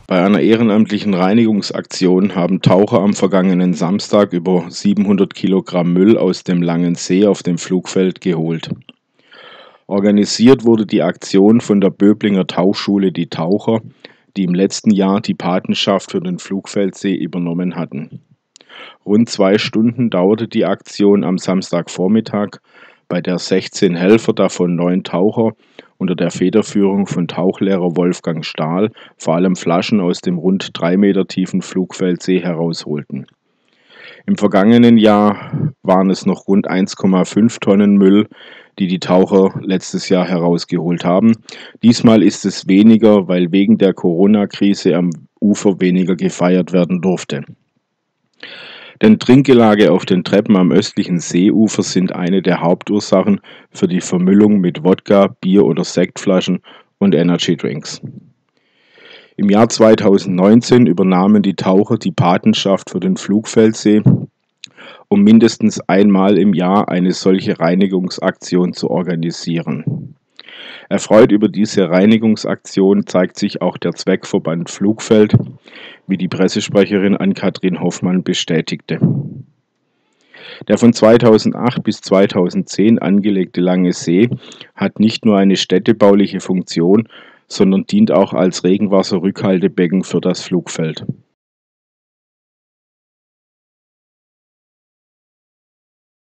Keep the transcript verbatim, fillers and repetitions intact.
Bei einer ehrenamtlichen Reinigungsaktion haben Taucher am vergangenen Samstag über siebenhundert Kilogramm Müll aus dem Langen See auf dem Flugfeld geholt. Organisiert wurde die Aktion von der Böblinger Tauchschule Die Taucher, die im letzten Jahr die Patenschaft für den Flugfeldsee übernommen hatten. Rund zwei Stunden dauerte die Aktion am Samstagvormittag, bei der sechzehn Helfer, davon neun Taucher, unter der Federführung von Tauchlehrer Wolfgang Stahl vor allem Flaschen aus dem rund drei Meter tiefen Flugfeldsee herausholten. Im vergangenen Jahr waren es noch rund eins Komma fünf Tonnen Müll, die die Taucher letztes Jahr herausgeholt haben. Diesmal ist es weniger, weil wegen der Corona-Krise am Ufer weniger gefeiert werden durfte. Denn Trinkgelage auf den Treppen am östlichen Seeufer sind eine der Hauptursachen für die Vermüllung mit Wodka, Bier- oder Sektflaschen und Energydrinks. Im Jahr zweitausendneunzehn übernahmen die Taucher die Patenschaft für den Flugfeldsee, um mindestens einmal im Jahr eine solche Reinigungsaktion zu organisieren. Erfreut über diese Reinigungsaktion zeigt sich auch der Zweckverband Flugfeld, wie die Pressesprecherin Ann-Kathrin Hoffmann bestätigte. Der von zweitausendacht bis zweitausendzehn angelegte Lange See hat nicht nur eine städtebauliche Funktion, sondern dient auch als Regenwasserrückhaltebecken für das Flugfeld.